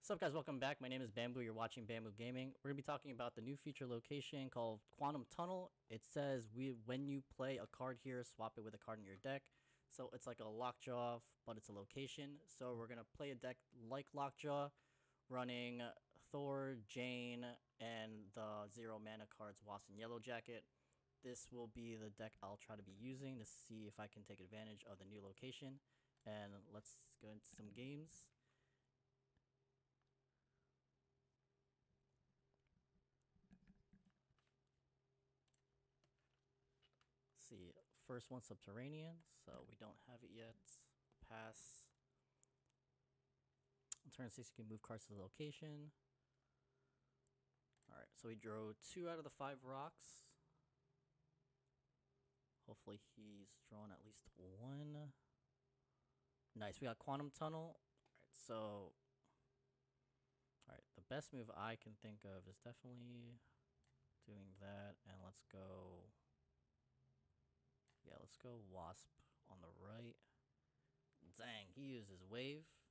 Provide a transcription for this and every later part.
What's up, guys? Welcome back. My name is Bamboo. You're watching Bamboo Gaming. We're going to be talking about the new feature location called Quantum Tunnel. It says when you play a card here, swap it with a card in your deck. So it's like a Lockjaw, but it's a location. So we're going to play a deck like Lockjaw, running Thor, Jane, and the 0 mana cards Wasp and Yellow Jacket. This will be the deck I'll try to be using to see if I can take advantage of the new location. And let's go into some games. See, first one Subterranean, so we don't have it yet. Pass. On turn 6, you can move cards to the location. Alright, so we drew 2 out of the 5 rocks. Hopefully he's drawn at least 1. Nice, we got Quantum Tunnel. Alright, so... Alright, the best move I can think of is definitely doing that, and let's go... Yeah, let's go Wasp on the right. Dang, he uses Wave.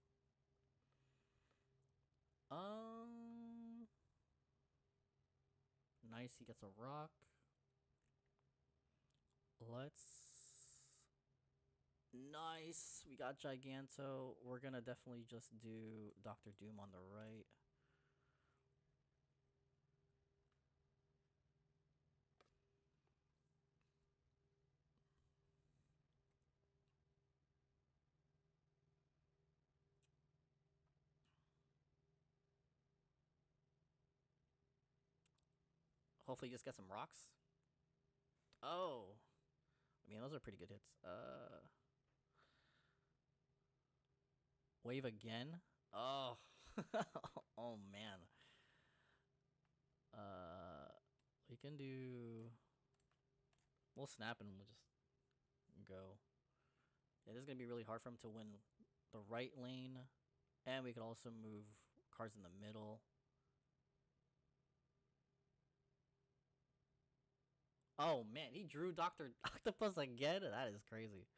Nice, he gets a rock. Nice, we got Giganto. We're gonna definitely just do Dr. Doom on the right. Hopefully, just get some rocks. Oh, I mean, those are pretty good hits. Wave again. Oh, oh man. We can do. We'll snap and we'll just go. Yeah, this is gonna be really hard for him to win the right lane, and we could also move cards in the middle. Oh man, he drew Dr. Octopus again? That is crazy.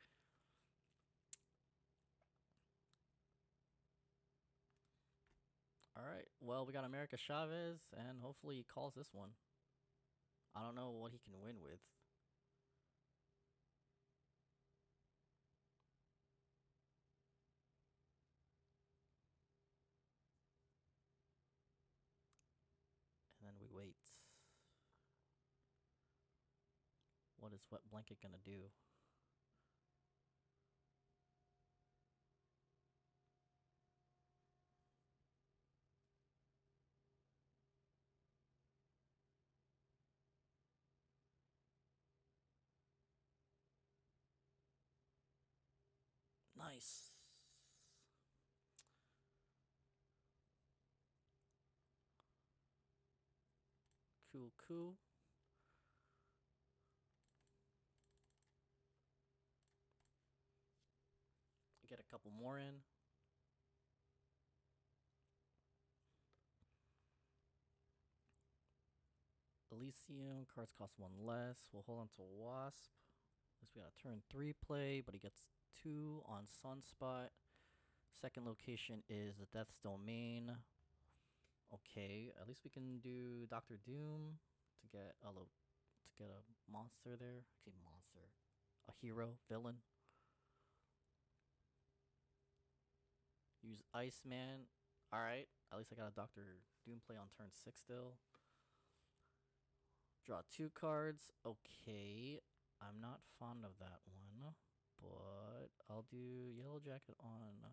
Alright, well, we got America Chavez, and hopefully he calls this one. I don't know what he can win with. And then we wait. What is Wet Blanket gonna do? Nice. Cool, cool. Get a couple more in. Elysium, cards cost 1 less. We'll hold on to Wasp. At least we got a turn 3 play, but he gets 2 on Sunspot. Second location is the Death's Domain. Okay, at least we can do Dr. Doom to get a monster there. Okay, monster. A hero, villain. Use Iceman. Alright, at least I got a Dr. Doom play on turn 6 still. Draw 2 cards. Okay, I'm not fond of that one, but I'll do Yellow Jacket on...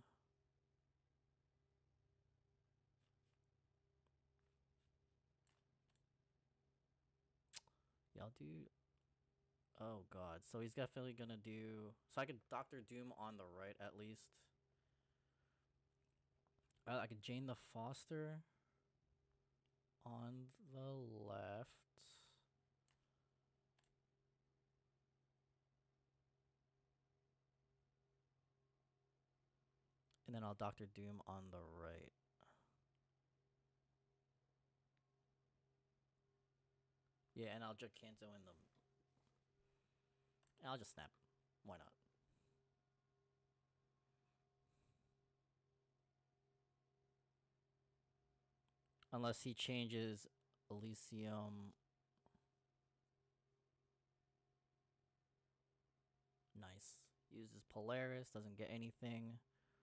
Yeah, I'll do... Oh god, so he's definitely gonna do... So I could Dr. Doom on the right at least. I could Jane the Foster on the left. And then I'll Dr. Doom on the right. Yeah, and I'll Giganto in them. And I'll just snap. Why not? Unless he changes Elysium. Nice. Uses Polaris, doesn't get anything.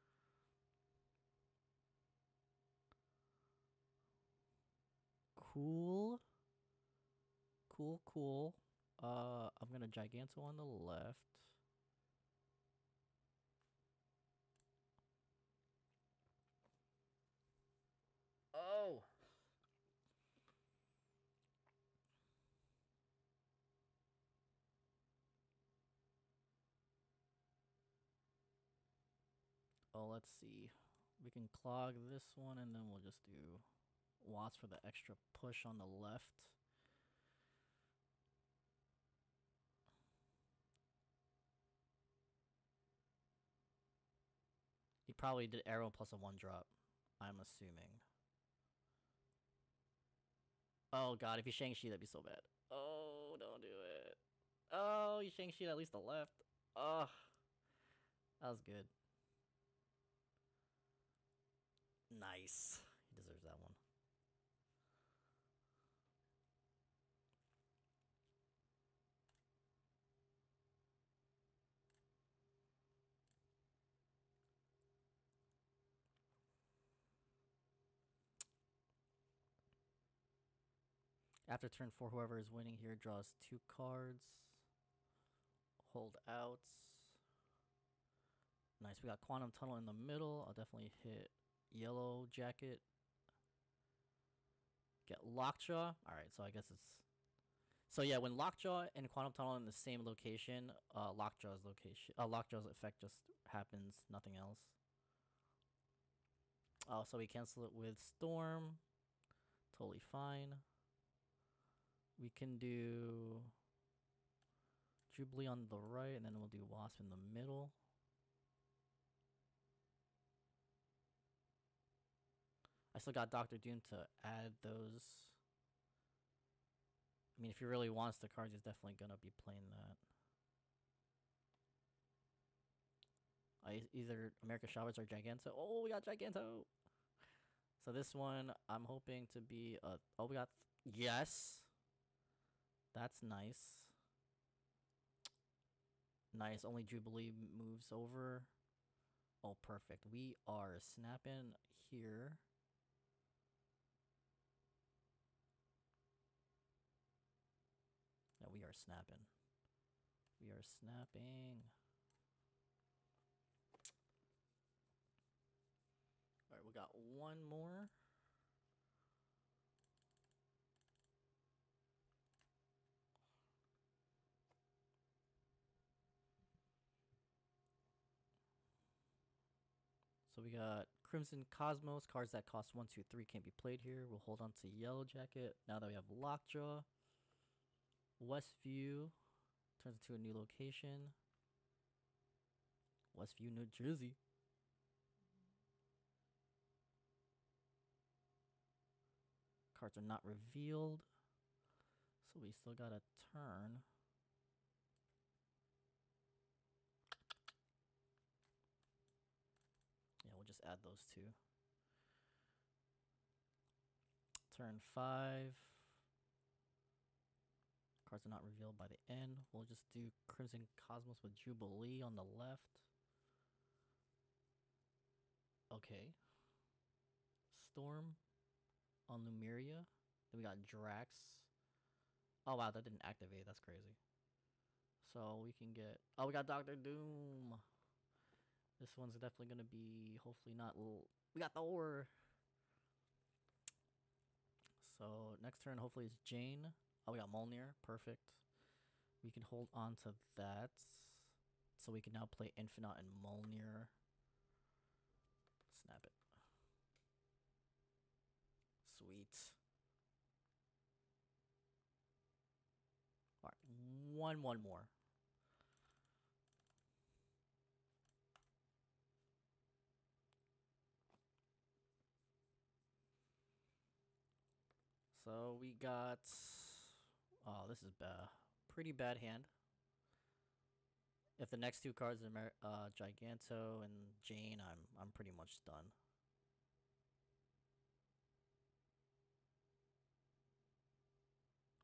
Cool. Cool. I'm gonna Giganto on the left. Oh! Oh, let's see. We can clog this one, and then we'll just do Watts for the extra push on the left. He probably did arrow plus a 1-drop, I'm assuming. Oh god, if you Shang-Chi, that'd be so bad. Oh, don't do it. Oh, you Shang-Chi at least the left. Oh, that was good. Nice. He deserves that one. After turn 4, whoever is winning here draws 2 cards. Hold outs. Nice, we got Quantum Tunnel in the middle. I'll definitely hit Yellow Jacket. Get Lockjaw. Alright, so I guess it's... So yeah, when Lockjaw and Quantum Tunnel are in the same location, Lockjaw's effect just happens, nothing else. Oh, so we cancel it with Storm. Totally fine. We can do Jubilee on the right, and then we'll do Wasp in the middle. I still got Doctor Doom to add those. I mean, if he really wants the cards, he's definitely gonna be playing that. Either America Chavez or Giganto. Oh, we got Giganto! So this one, I'm hoping to be a... Oh, we got... Yes! That's nice. Nice, only Jubilee moves over. Oh, perfect. We are snapping here. Yeah, we are snapping. We are snapping. Alright, we got one more. So we got Crimson Cosmos. Cards that cost 1, 2, 3 can't be played here. We'll hold on to Yellow Jacket. Now that we have Lockjaw. Westview. Turns into a new location. Westview, New Jersey. Cards are not revealed. So we still got a turn. Yeah, we'll just add those two. Turn 5. Cards are not revealed by the end. We'll just do Crimson Cosmos with Jubilee on the left. Okay. Storm on Lumeria. Then we got Drax. Oh wow, that didn't activate. That's crazy. So we can get... Oh, we got Doctor Doom. This one's definitely going to be... Hopefully not... We got Thor. So next turn hopefully is Jane. Oh, we got Mjolnir. Perfect. We can hold on to that. So we can now play Infinite and Mjolnir. Snap it. Sweet. Alright, one more. So we got... Oh, this is pretty bad hand. If the next two cards are Giganto and Jane, I'm pretty much done.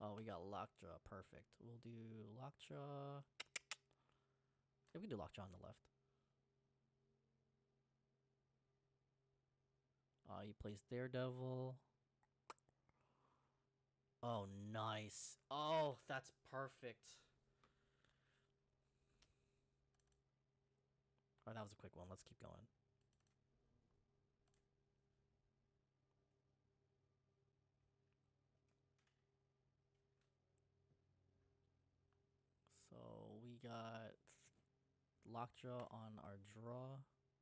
Oh, we got Lockjaw. Perfect. We'll do Lockjaw. Yeah, we can do Lockjaw on the left. He plays Daredevil. Oh, nice. Oh, that's perfect. Oh, that was a quick one. Let's keep going. So we got Lockjaw on our draw.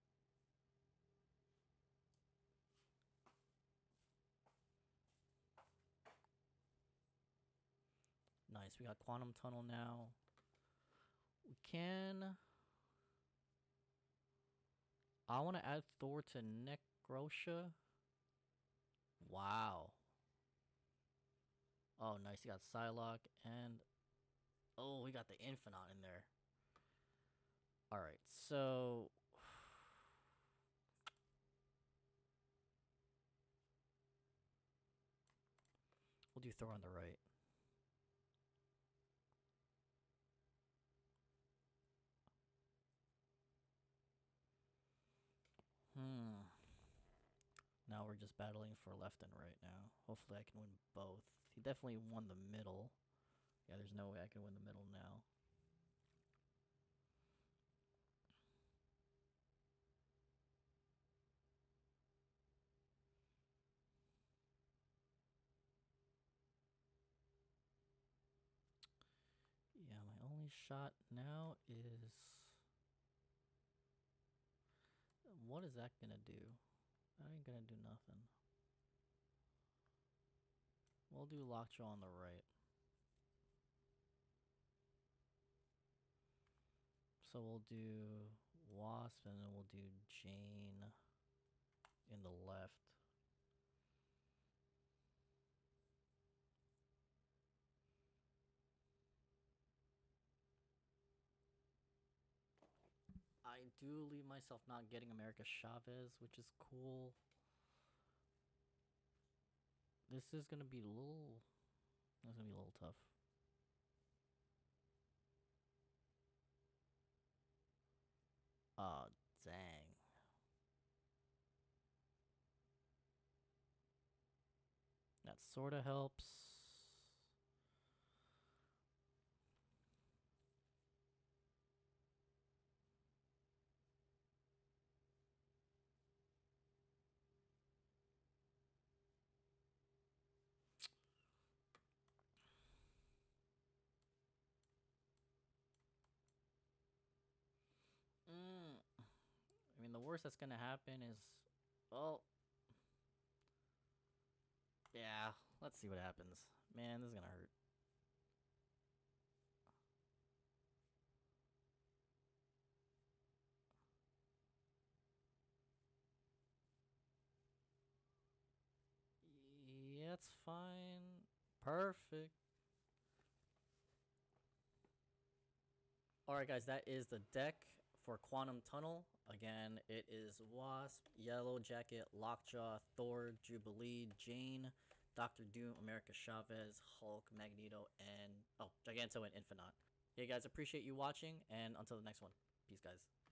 Nice. We got Quantum Tunnel now. We can. I want to add Thor to Necrosha. Wow. Oh, nice. You got Psylocke and. Oh, we got the Infinite in there. Alright, so. We'll do Thor on the right. Now we're just battling for left and right now. Hopefully I can win both. He definitely won the middle. Yeah, there's no way I can win the middle now. Yeah, my only shot now is... What is that gonna do? That ain't gonna do nothing. We'll do Lockjaw on the right. So we'll do Wasp and then we'll do Jane in the left. I do leave myself not getting America Chavez, which is cool. This is gonna be a little... It's gonna be a little tough. Oh, dang. That sorta helps. I mean, the worst that's gonna happen is... Well... Yeah, let's see what happens. Man, this is gonna hurt. Yeah, it's fine. Perfect. Alright guys, that is the deck for Quantum Tunnel. Again, it is Wasp, Yellow Jacket, Lockjaw, Thor, Jubilee, Jane, Doctor Doom, America Chavez, Hulk, Magneto, and... Oh, Giganto and Infinite. Yeah guys, appreciate you watching, and until the next one. Peace guys.